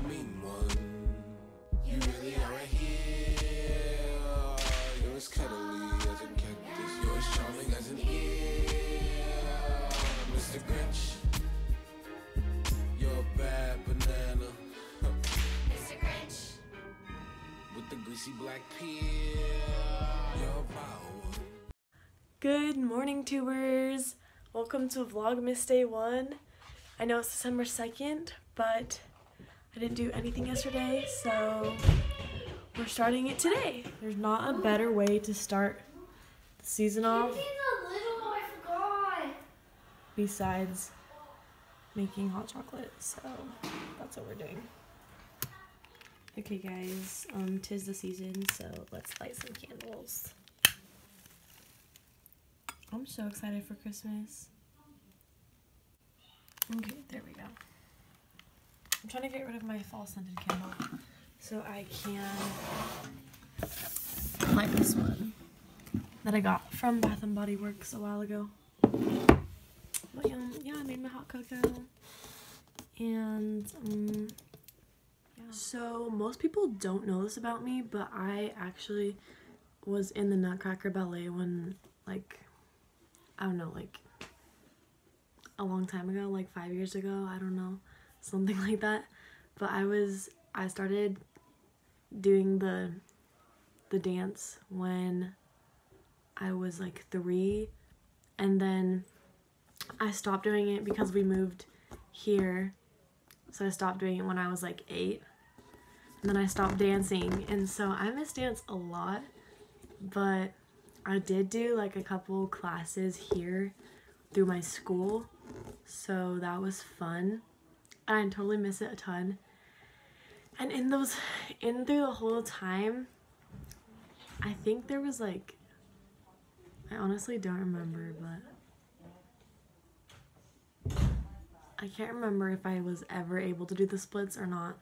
mean one. You really are here. You're as cuddly as a cactus. You're as charming as an ear. Mr. Grinch, you're a bad banana. Mr. Grinch, with the greasy black peel. You're a vile one. Good morning, tubers. Welcome to Vlogmas Day 1. I know it's December 2nd, but I didn't do anything yesterday, so we're starting it today. There's not a better way to start the season off besides making hot chocolate, so that's what we're doing. Okay guys, 'tis the season, so let's light some candles. I'm so excited for Christmas. Okay, there we go. I'm trying to get rid of my fall scented candle so I can light this one that I got from Bath & Body Works a while ago. But yeah, I made my hot cocoa. And yeah. So most people don't know this about me, but I actually was in the Nutcracker Ballet when, like, I don't know, like a long time ago, like 5 years ago, I don't know, something like that. But I started doing the dance when I was like 3, and then I stopped doing it because we moved here, so I stopped doing it when I was like 8, and then I stopped dancing, and so I miss dance a lot. But I did do like a couple classes here through my school, so that was fun. I totally miss it a ton. And through the whole time, I think there was like, I honestly don't remember, but I can't remember if I was ever able to do the splits or not.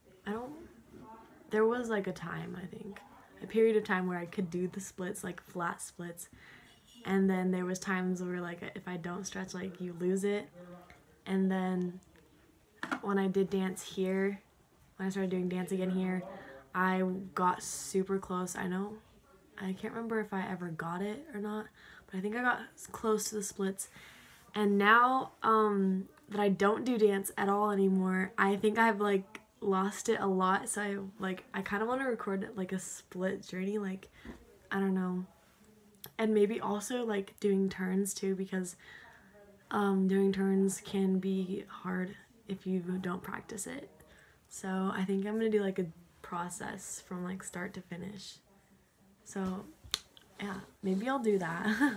There was like a time, I think, a period of time where I could do the splits, like flat splits, and then there was times where like if I don't stretch, like you lose it. And then when I did dance here, when I started doing dance again here, I got super close. I can't remember if I ever got it or not, but I think I got close to the splits. And now that I don't do dance at all anymore, I think I've like lost it a lot. So I kind of want to record like a split journey, like, I don't know. And maybe also like doing turns too, because doing turns can be hard if you don't practice it. So I think I'm gonna do like a process from like start to finish. So yeah, maybe I'll do that.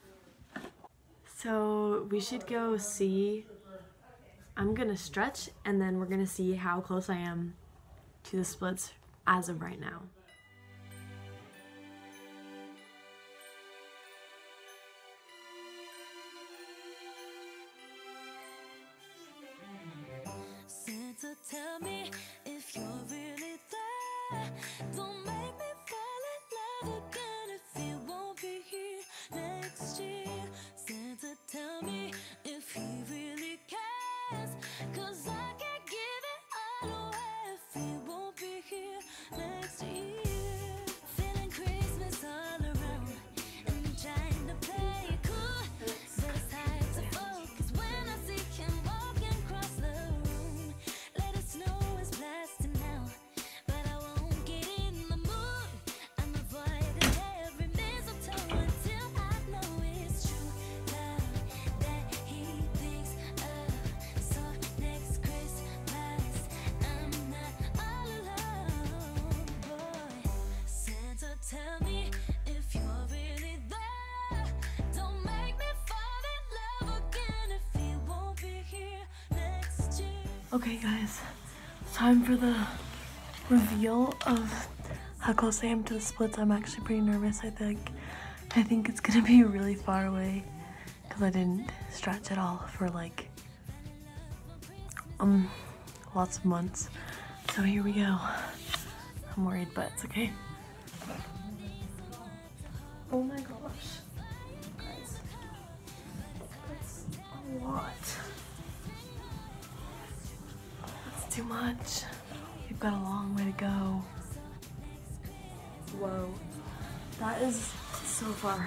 So we should go see. I'm gonna stretch, and then we're gonna see how close I am to the splits as of right now. Santa, tell me if you're really there. Don't make me fall in love again if you won't be here next year. Santa, tell me if he really cares, 'cause I can't give it all away if he won't be here next year. Feeling Christmas all around and trying to play it cool, but it's hard to focus when I see him walking across the room. Let it snow is blasting now, but I won't get in the mood. I'm avoiding every mistletoe until I know it's true love that he thinks of. So next Christmas I'm not all alone, boy. Santa, tell me if you're really there. Don't make me fall in love again if he won't be here next year. Okay guys, time for the reveal of how close I am to the splits. I'm actually pretty nervous. I think it's gonna be really far away because I didn't stretch at all for like lots of months. So here we go. I'm worried, but it's okay. Oh my gosh, guys, that's a lot. That's too much. We've got a long way to go. Whoa. That is so far.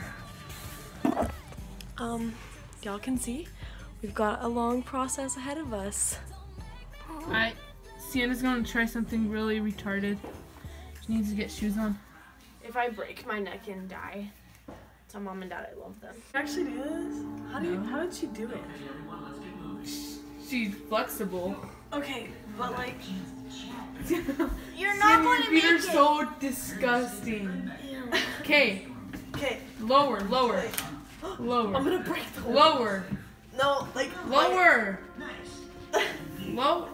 Y'all can see we've got a long process ahead of us. Alright, Sienna's gonna try something really retarded. She needs to get shoes on. If I break my neck and die, tell mom and dad I love them. Actually do this? How did she do it? She's flexible. Okay, but like You're not going to make it. Your feet are so disgusting. Okay. Okay. Lower. Lower. I'm gonna break the wall. Lower. No, like lower. Low.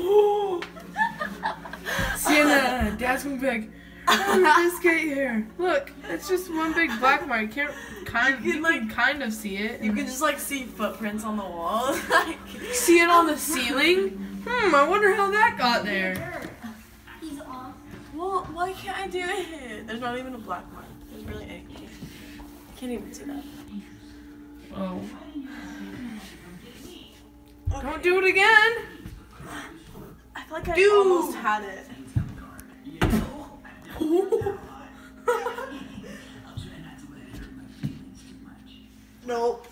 Sienna, Dad's gonna be like, oh, this gate here. Look, it's just one big black mark. You can't you can kind of see it. You can just like see footprints on the wall. See it on the ceiling? I wonder how that got there. He's off. Well, why can't I do it? There's not even a black mark. There's really anything. Can't even see that. Oh. Okay. Don't do it again. I feel like I almost had it. Nope.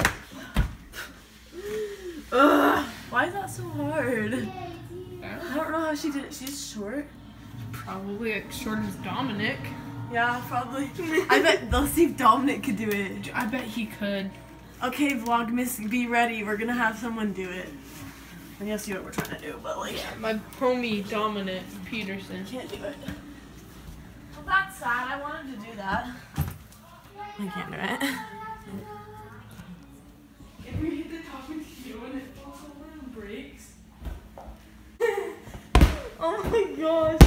Ugh. Why is that so hard? I don't know how she did it. She's short. Probably as short as Dominic. Yeah, probably. I bet they'll see if Dominic could do it. I bet he could. Okay, Vlogmas, be ready. We're gonna have someone do it. And you'll see what we're trying to do, but like... Yeah, my homie Dominic Peterson. Can't do it. Well, that's sad. I wanted to do that. I can't do it. If we hit the top of you and it falls over and breaks. Oh my gosh.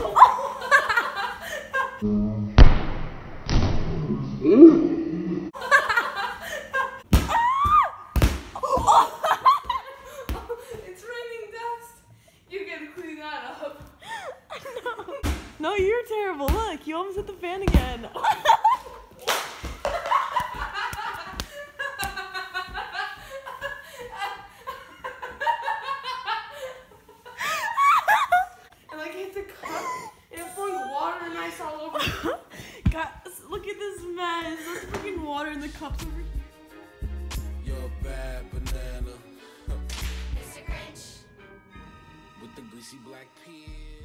It's raining dust. You gotta clean that up. No, you're terrible. Look, you almost hit the fan again. And like hit the cup and it's flowing water nice all over. Guys, look at this mess. There's freaking water in the cups over here. You're a bad banana Mr. Grinch. with the greasy black peel.